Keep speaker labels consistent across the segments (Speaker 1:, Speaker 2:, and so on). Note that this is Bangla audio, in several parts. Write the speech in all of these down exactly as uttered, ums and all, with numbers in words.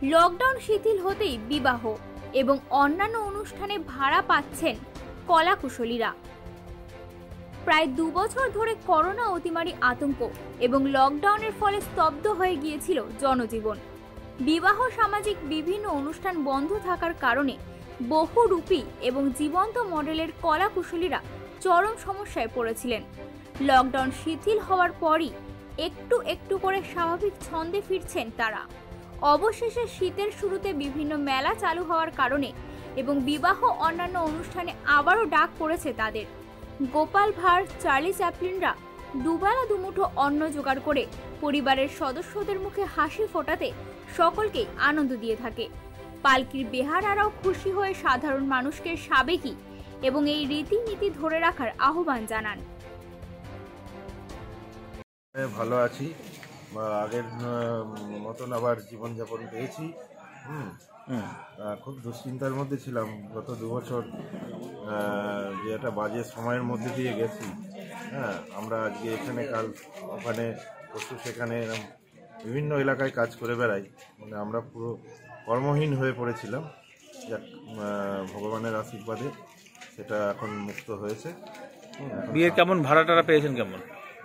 Speaker 1: লকডাউন শিথিল হতেই বিবাহ এবং অন্যান্য অনুষ্ঠানে ভাড়া পাচ্ছেন কলাকুশলীরা। প্রায় দু বছর ধরে করোনা অতিমারি আতঙ্ক এবং লকডাউনের ফলে স্তব্ধ হয়ে গিয়েছিল জনজীবন। বিবাহ সামাজিক বিভিন্ন অনুষ্ঠান বন্ধ থাকার কারণে বহুরূপী এবং জীবন্ত মডেলের কলাকুশলীরা চরম সমস্যায় পড়েছিলেন। লকডাউন শিথিল হওয়ার পরই একটু একটু করে স্বাভাবিক ছন্দে ফিরছেন তারা। অবশেষে শীতের শুরুতে বিভিন্ন মেলা চালু হওয়ার কারণে এবং বিবাহ অন্যান্য অনুষ্ঠানে আবারও ডাক পড়েছে তাদের। গোপাল ভাঁড়, চার্লি চ্যাপলিনরা দুবেলা দুমুঠো অন্ন জোগাড় করে পরিবারের সদস্যদের মুখে হাসি ফোটাতে সকলকেই আনন্দ দিয়ে থাকে। পালকির বেহারারাও খুশি হয়ে সাধারণ মানুষকে সাবেকি এবং এই রীতিনীতি ধরে রাখার আহ্বান জানান।
Speaker 2: ভালো আছি, আগের মতন আবার জীবনযাপন পেয়েছি। হুম খুব দুশ্চিন্তার মধ্যে ছিলাম গত দু বছর, যে একটা বাজে সময়ের মধ্যে দিয়ে গেছি। হ্যাঁ, আমরা আজকে এখানে, কাল ওখানে, পরশু সেখানে, বিভিন্ন এলাকায় কাজ করে বেড়াই। মানে আমরা পুরো কর্মহীন হয়ে পড়েছিলাম। যাক, ভগবানের আশীর্বাদে সেটা এখন মুক্ত হয়েছে।
Speaker 3: বিয়ের কেমন ভাড়া টাড়া পেয়েছেন? কেমন?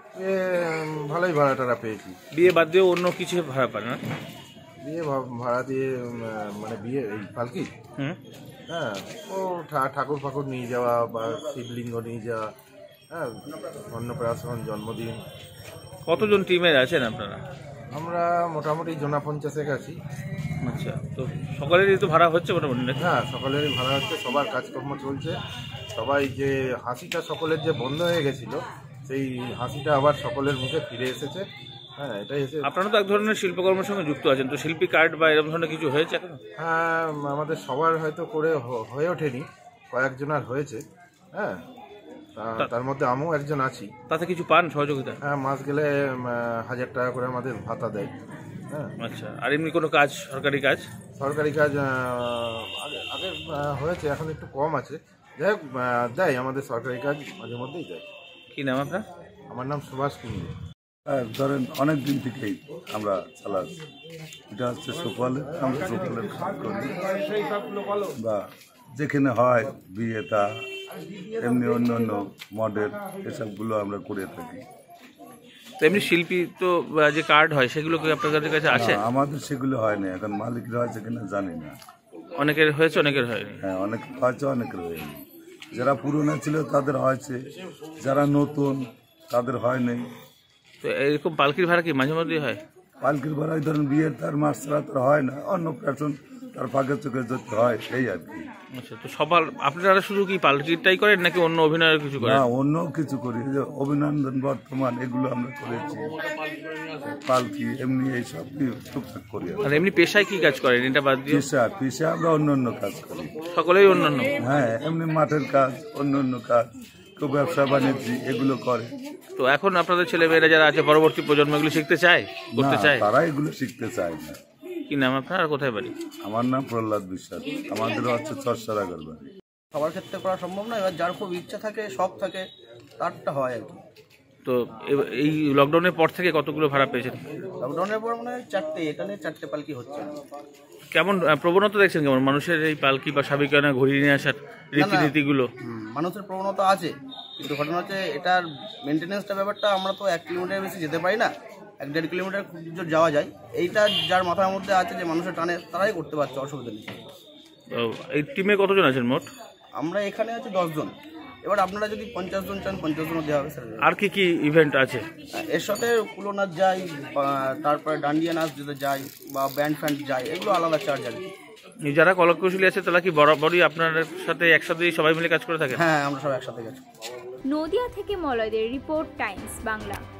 Speaker 2: ভালোই ভাড়া টাড়া পেয়েছি।
Speaker 3: বিয়ে বাদ দিয়েও অন্য কিছু ভাড়া পান না?
Speaker 2: বিয়ে ভাড়া দিয়ে মানে বিয়ে এই পালকি, হ্যাঁ, ও ঠাকুর ফাকুর নিয়ে যাওয়া বা শিবলিঙ্গ নিয়ে যাওয়া, হ্যাঁ, অন্নপ্রাশন, জন্মদিন।
Speaker 3: কতজন টিমের আছেন আপনারা?
Speaker 2: আমরা মোটামুটি জনা পঞ্চাশেক আছি।
Speaker 3: আচ্ছা, তো সকলেরই তো ভাড়া হচ্ছে মোটামুটি?
Speaker 2: হ্যাঁ, সকলেরই ভাড়া হচ্ছে, সবার কাজকর্ম চলছে। সবাই যে হাসিটা সকলের যে বন্ধ হয়ে গেছিল, সেই হাসিটা আবার সকলের মুখে ফিরে এসেছে। হ্যাঁ, এটাই এসে। আপনারা
Speaker 3: তো এক ধরনের শিল্পকর্মের সঙ্গে যুক্ত আছেন, তো শিল্পী কার্ড বা এরকম ধরনের কিছু হয়েছে এখন?
Speaker 2: হ্যাঁ, আমাদের সবার হয়তো করে হয়ে ওঠেনি, কয়েকজনের হয়েছে। হ্যাঁ, তার মধ্যে আমিও একজন আছি।
Speaker 3: তাতে কিছু পান সহযোগিতা?
Speaker 2: হ্যাঁ, মাস গেলে হাজার টাকা করে আমাদের ভাতা দেয়। হ্যাঁ,
Speaker 3: আচ্ছা। আর এমনি কোনো কাজ, সরকারি কাজ?
Speaker 2: সরকারি কাজ আগে আগে হয়েছে, এখন একটু কম আছে। যাই হোক, দেয় আমাদের সরকারি কাজ মাঝে মধ্যেই দেয়।
Speaker 3: কি নাম আপনার?
Speaker 2: আমার নাম সুভাষ কুন্ডু।
Speaker 4: ধরেন অনেক দিন থেকেই আমরা চালাচ্ছি। এটা হচ্ছে সকালে, আমরা সকালের কাজ করি, বা যেখানে হয় বিয়েটা, এমনি অন্য অন্য মডেল এসবগুলো আমরা করে থাকি।
Speaker 3: তো এমনি শিল্পী তো যে কার্ড হয় সেগুলো কি আপনাদের কাছে আসে?
Speaker 4: আমাদের সেগুলো হয় না, এখন মালিকরা হয়েছে কিনা জানি না।
Speaker 3: অনেকের হয়েছে, অনেকের হয়নি।
Speaker 4: হ্যাঁ, অনেকের হয়েছে, অনেকের হয়নি। যারা পুরনো ছিল তাদের হয়েছে, যারা নতুন তাদের হয় নাই।
Speaker 3: তো এরকম পালকির ভাড়া কি মাঝে মধ্যেই হয়?
Speaker 4: পালকির ভাড়া এই ধরেন বিয়ের তার মাস ছাড়া তার হয় না, অন্য প্যাশন তার ফাঁকে চোখে যদি হয় এই আর কি।
Speaker 3: আচ্ছা, তো সবার আপনারা শুধু কি পালকিটাই করেন নাকি অন্য অভিনয়ের কিছু করেন?
Speaker 4: না, অন্য কিছু করি, যে অভিনন্দন, বর্তমান, এগুলো আমরা করেছি। পালকি এমনি এইসব টুকটাক করি।
Speaker 3: আর এমনি পেশায় কি কাজ করেন এটা বাদ দিয়ে?
Speaker 4: পেশা পেশা আমরা অন্য অন্য কাজ করি।
Speaker 3: সকলেই অন্য অন্য?
Speaker 4: হ্যাঁ, এমনি মাঠের কাজ, অন্য অন্য কাজ, কেউ ব্যবসা বাণিজ্য এগুলো করে।
Speaker 3: তো এখন আপনাদের ছেলেমেয়েরা যারা আছে, পরবর্তী প্রজন্ম এগুলো শিখতে চায়, করতে চায়?
Speaker 4: তারা এগুলো শিখতে চায় না।
Speaker 3: কি নাম আপনার আর কোথায় বাড়ি?
Speaker 4: আমার নাম প্রহ্লাদ বিশ্বাস, আমাদের হচ্ছে চরসারাগর বাড়ি।
Speaker 5: সবার ক্ষেত্রে করা সম্ভব না, এবার যার খুব ইচ্ছা থাকে, শখ থাকে, তারটা হয় আর কি।
Speaker 3: তো এই লকডাউনের পর থেকে কতগুলো ভাড়া পেয়েছেন?
Speaker 5: লকডাউনের পর মানে চারটে, এখানে চারটে পালকি হচ্ছে।
Speaker 3: কেমন প্রবণতা দেখছেন, কেমন মানুষের এই পালকি বা সাবিকানা ঘুরিয়ে নিয়ে আসার রীতিনীতিগুলো?
Speaker 5: মানুষের প্রবণতা আছে, কিন্তু ঘটনা হচ্ছে এটার মেনটেন্যান্সটা ব্যাপারটা, আমরা তো এক কিলোমিটার বেশি যেতে পারি না, এক দেড় কিলোমিটার খুব জোর যাওয়া যায়। এইটা যার মাথার মধ্যে আছে যে মানুষের টানে, তারাই করতে পারছে, অসুবিধা নেই।
Speaker 3: এই টিমে কতজন আছেন মোট?
Speaker 5: আমরা এখানে আছি দশজন। এবার আপনারা যদি পঞ্চাশ জন চান, পঞ্চাশ জনও দেওয়া হবে।
Speaker 3: আর কি কি ইভেন্ট আছে
Speaker 5: এর সাথে? কুলো নাচ যায়, তারপরে ডান্ডিয়া নাচ যদি যায়, বা ব্যান্ড ফ্যান্ড যায়, এগুলো আলাদা চার্জ আর কি।
Speaker 3: যারা কলাকুশলী আছে তারা কি বরাবরই আপনার সাথে একসাথে সবাই মিলে কাজ করে থাকে?
Speaker 5: হ্যাঁ, আমরা সব একসাথে কাজ করি।
Speaker 1: নদিয়া থেকে মলয়দের রিপোর্ট, টাইমস বাংলা।